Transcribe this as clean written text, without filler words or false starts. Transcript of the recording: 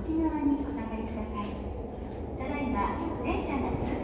ち側にお下がりください。ただいま電車が通